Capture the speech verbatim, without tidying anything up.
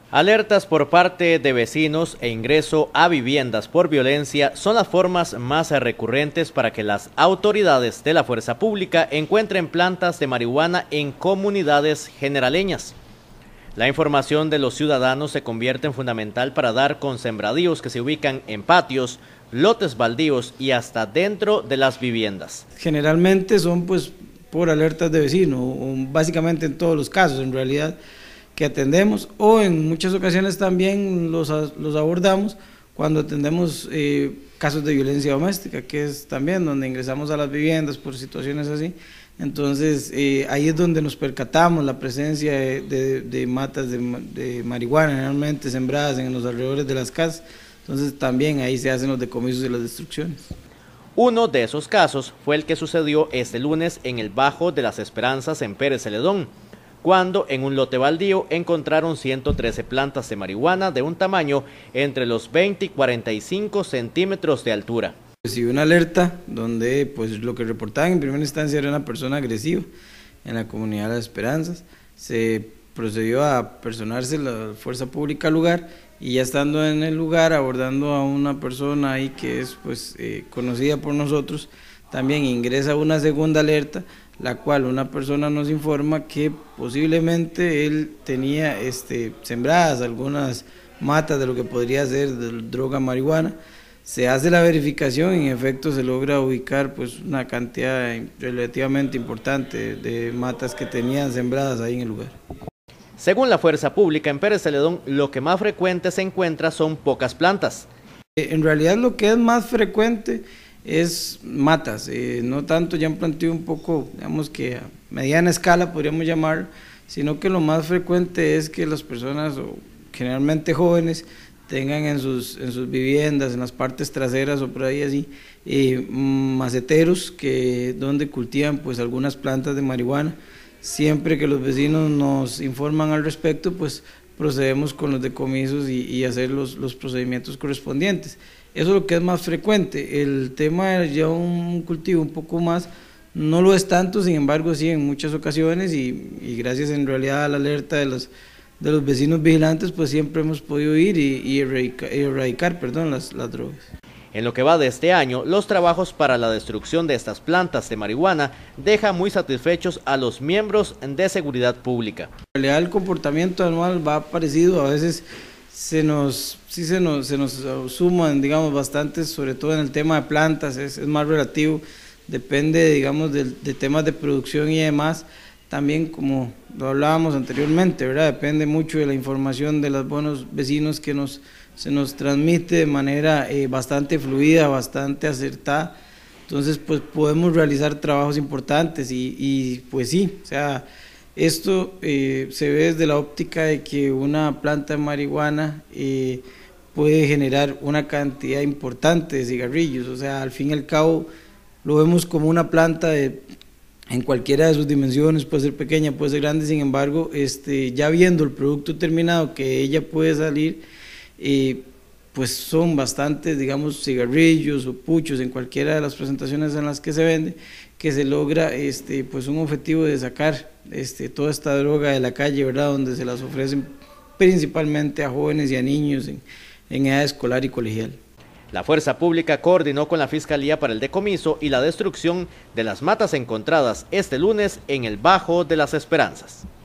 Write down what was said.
Alertas por parte de vecinos e ingreso a viviendas por violencia son las formas más recurrentes para que las autoridades de la fuerza pública encuentren plantas de marihuana en comunidades generaleñas. La información de los ciudadanos se convierte en fundamental para dar con sembradíos que se ubican en patios, lotes baldíos y hasta dentro de las viviendas. Generalmente son pues por alertas de vecinos, básicamente en todos los casos en realidad que atendemos, o en muchas ocasiones también los, los abordamos cuando atendemos eh, casos de violencia doméstica, que es también donde ingresamos a las viviendas por situaciones así. Entonces eh, ahí es donde nos percatamos la presencia de, de, de matas de, de marihuana, generalmente sembradas en los alrededores de las casas. Entonces también ahí se hacen los decomisos y las destrucciones. Uno de esos casos fue el que sucedió este lunes en el Bajo de las Esperanzas en Pérez Celedón, cuando en un lote baldío encontraron ciento trece plantas de marihuana de un tamaño entre los veinte y cuarenta y cinco centímetros de altura. Recibí una alerta donde pues lo que reportaban en primera instancia era una persona agresiva en la comunidad de Las Esperanzas. Se procedió a personarse la fuerza pública al lugar y ya estando en el lugar abordando a una persona ahí que es pues eh, conocida por nosotros, también ingresa una segunda alerta, la cual una persona nos informa que posiblemente él tenía este, sembradas algunas matas de lo que podría ser de droga marihuana. Se hace la verificación y en efecto se logra ubicar pues una cantidad relativamente importante de matas que tenían sembradas ahí en el lugar. Según la fuerza pública en Pérez Celedón, lo que más frecuente se encuentra son pocas plantas. En realidad lo que es más frecuente es matas, eh, no tanto ya un planteo un poco, digamos que a mediana escala podríamos llamar, sino que lo más frecuente es que las personas, o generalmente jóvenes, tengan en sus, en sus viviendas, en las partes traseras o por ahí así, eh, maceteros que, donde cultivan pues algunas plantas de marihuana. Siempre que los vecinos nos informan al respecto, pues procedemos con los decomisos y, y hacer los, los procedimientos correspondientes. Eso es lo que es más frecuente. El tema de ya un cultivo un poco más, no lo es tanto, sin embargo sí en muchas ocasiones y, y gracias en realidad a la alerta de los, de los vecinos vigilantes, pues siempre hemos podido ir y, y erradicar, erradicar perdón, las, las drogas. En lo que va de este año, los trabajos para la destrucción de estas plantas de marihuana dejan muy satisfechos a los miembros de seguridad pública. En realidad el comportamiento anual va parecido, a veces se nos, sí se nos, se nos suman, digamos, bastantes, sobre todo en el tema de plantas, es, es más relativo, depende, digamos, de, de temas de producción y demás. También, como lo hablábamos anteriormente, ¿verdad? Depende mucho de la información de los buenos vecinos que nos, se nos transmite de manera eh, bastante fluida, bastante acertada. Entonces, pues podemos realizar trabajos importantes y, y pues sí, o sea, esto eh, se ve desde la óptica de que una planta de marihuana eh, puede generar una cantidad importante de cigarrillos, o sea, al fin y al cabo lo vemos como una planta de en cualquiera de sus dimensiones, puede ser pequeña, puede ser grande, sin embargo, este, ya viendo el producto terminado que ella puede salir, eh, pues son bastantes, digamos, cigarrillos o puchos en cualquiera de las presentaciones en las que se vende, que se logra este, pues un objetivo de sacar este, toda esta droga de la calle, ¿verdad?, donde se las ofrecen principalmente a jóvenes y a niños en, en edad escolar y colegial. La fuerza pública coordinó con la Fiscalía para el decomiso y la destrucción de las matas encontradas este lunes en el Bajo de las Esperanzas.